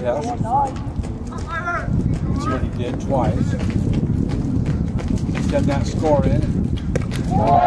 test. See what he did twice. Send that score in.